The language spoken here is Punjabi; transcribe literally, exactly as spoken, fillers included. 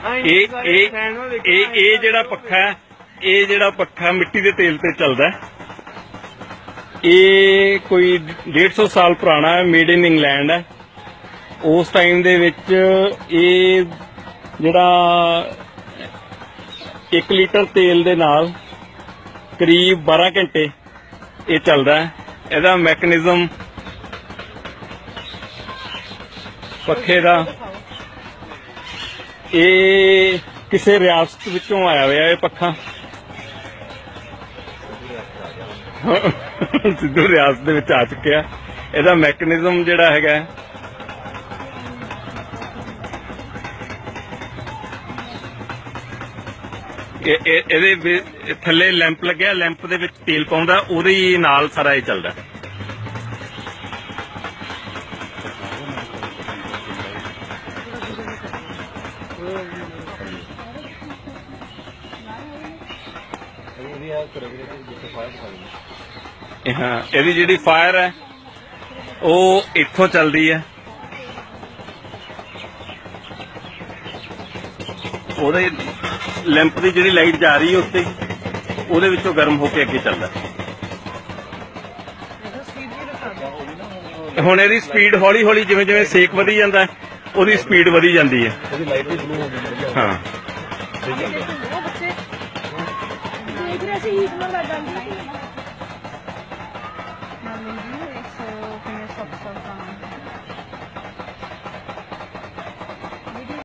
ਇਹ ਇਹ ਇਹ ਇਹ ਜਿਹੜਾ ਪੱਖਾ ਹੈ, ਇਹ ਜਿਹੜਾ ਪੱਖਾ ਮਿੱਟੀ ਦੇ ਤੇਲ ਤੇ ਚੱਲਦਾ, ਇਹ ਕੋਈ डेढ़ सौ ਸਾਲ ਪੁਰਾਣਾ ਹੈ, ਮੇਡ ਇਨ ਇੰਗਲੈਂਡ ਹੈ। ਉਸ ਟਾਈਮ ਦੇ ਵਿੱਚ ਇਹ ਜਿਹੜਾ ਇੱਕ ਲੀਟਰ ਤੇਲ ਦੇ ਨਾਲ ਕਰੀਬ बारह ਘੰਟੇ ਇਹ ਚੱਲਦਾ ਹੈ। ਇਹਦਾ ਮੈਕੈਨਿਜ਼ਮ ਪੱਖੇ ਦਾ ਇਹ ਕਿਸੇ ਰਿਆਸਤ ਵਿੱਚੋਂ ਆਇਆ ਹੋਇਆ ਇਹ ਪੱਖਾ, ਸਿੱਧੂ ਰਿਆਸਤ ਦੇ ਵਿੱਚ ਆ ਚੁੱਕਿਆ। ਇਹਦਾ ਮੈਕੈਨਿਜ਼ਮ ਜਿਹੜਾ ਹੈਗਾ ਇਹਦੇ ਥੱਲੇ ਲੈਂਪ ਲੱਗਿਆ, ਲੈਂਪ ਦੇ ਵਿੱਚ ਤੇਲ ਪਾਉਂਦਾ, ਉਹਦੇ ਨਾਲ ਸਾਰਾ ਇਹ ਚੱਲਦਾ। ਹਾਂ, ਇਹਦੀ ਜਿਹੜੀ ਫਾਇਰ ਹੈ ਉਹ ਇੱਥੋਂ ਚੱਲਦੀ ਹੈ, ਉਹਦੇ ਲੈਂਪ ਦੀ ਜਿਹੜੀ ਲਾਈਟ ਜਾ ਰਹੀ ਹੈ ਉੱਤੇ, ਉਹਦੇ ਵਿੱਚੋਂ ਗਰਮ ਹੋ ਕੇ ਅੱਗੇ ਚੱਲਦਾ। ਹੁਣ ਇਹਦੀ ਸਪੀਡ ਹੌਲੀ ਹੌਲੀ ਜਿਵੇਂ ਜਿਵੇਂ ਸੇਕ ਵਧੀ ਜਾਂਦਾ ਉਹਦੀ ਸਪੀਡ ਵਧੀ ਜਾਂਦੀ ਹੈ। ਹਾਂ,